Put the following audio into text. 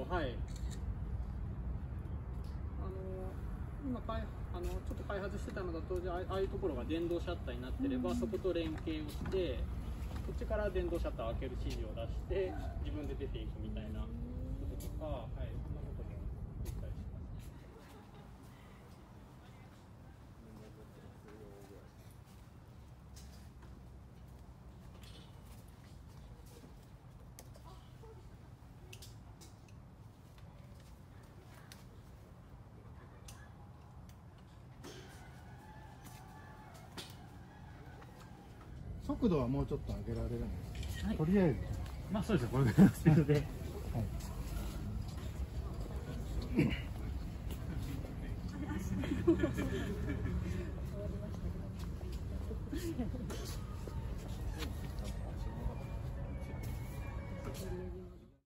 はい。今ちょっと開発してたのだと、ああいうところが電動シャッターになってれば、そこと連携をして、こっちから電動シャッターを開ける指示を出して、自分で出ていくみたいなこととか、はい、そんなこともできたりします。 速度はもうちょっと上げられるんですけど、 はい、 とりあえずまあそうですね、これぐらいのスピードで。はい。